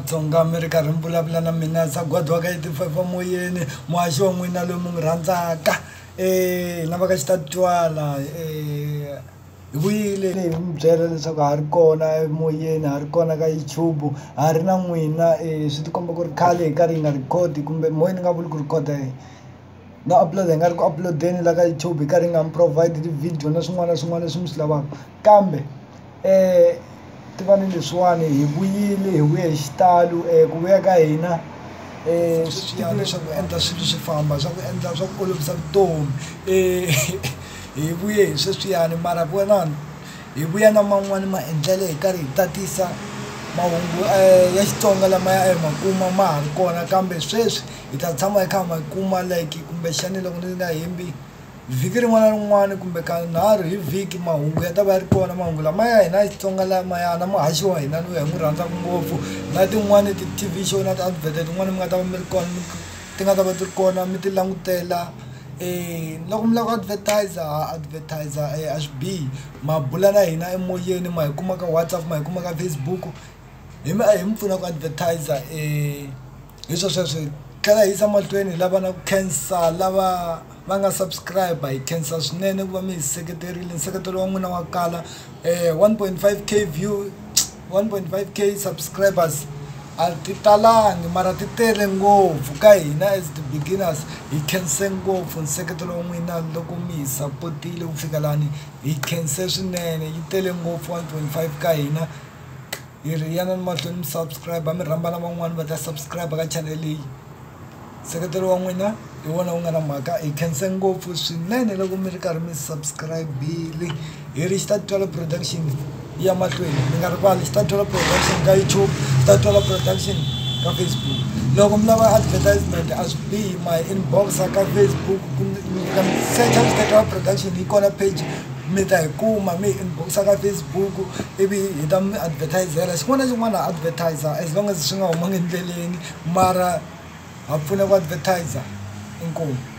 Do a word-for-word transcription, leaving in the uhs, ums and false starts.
Matsonga America ri vulavula na mina Sagwadwa ka eighty-five moyeni muhaxi wa n'wina loyi mu ngi rhandzaka eh lava ka xitatwala eh hi vuyile hi mi byela leswaku ha ri kona emoyeni ha ri kona ka YouTube ha ri na n'wina eh swi tikomba ku ri khale hi karhi hi nga record kumbe moyeni nga vuli ku record na upload hi nga ri ku uploadeni la ka YouTube hi karhi hi nga mi provide ti-video na swin'wana na swin'wana leswi mi swi lavaka kambe eh tivani leswiwani hi vuyile hi vuye hi xitalo eh ku vuya ka hina eh swiyani swa ku endla swilo swi famba swa ku endla swa ku olovisa vutomi eh hi vuye hi sweswiyani mara vona hi vuya na man'wani maendlelo hi karhi hi tatisa mahungu ya Xitsonga lama ya makuma ma ha ri kona kambe sweswi hi ta tshama hi kha ma kuma like kumbe xani loko ni nga hembi vhiki rin'wana na rin'wana kumbe kanharhu hi vhiki mahungu ya ta va ri kona mahungu lama ya hina Xitsonga lamaya na muhaxi wa hina loyi hi n'wi rhandzaka ngopfu na tin'wani ti-T V show na ti-advert tin'wani mi nga ta va mi ri kona ti nga ta va ti ri kona mi ti langutela eh loko mi lava ku advertiser advertiser eh a swi bihi ma bula na hina emoyeni ma hi kuma ka WhatsApp ma hi kuma ka Facebook hi mi hi mi pfuna ku advertiser eh hi swo sweswo tlhela hi yisa mahlweni lava na ku khensa lava va nga subscribe hi khensa swinene ku va mi hi seketerile nseketelo wa n'wina wa kala eh one point five K view one point five K subscribers a ti talangi mara ti tele ngopfu ka hina as the beginners hi khense ngopfu nseketelo wa n'wina loko mi hi supportile ku fika lani hi khense swinene yi tele ngopfu one point five ka hina hi ri yana mahlweni mi subscribe mi rhamba na van'wani va ta subscribe ka channel leyi nseketelo wa n'wina hi wona wu nga na mhaka hi khense ngopfu swinene loko mi ri karhi mi subscribe-ile hi ri Xitatwala Production ya mahlweni mi nga rivali Xitatwala Production ka YouTube Xitatwala Production ka Facebook loko mi lava advertisement a swi bihi ma inbox ka Facebook ka search Xitatwala Production yi kona page mi ta hi kuma mi inbox ka Facebook ivi hi ta mi advertisela xin'wana na xin'wana advertiser as long as swi nga humangi endleleni mara ha pfuna ku advertiser inkomu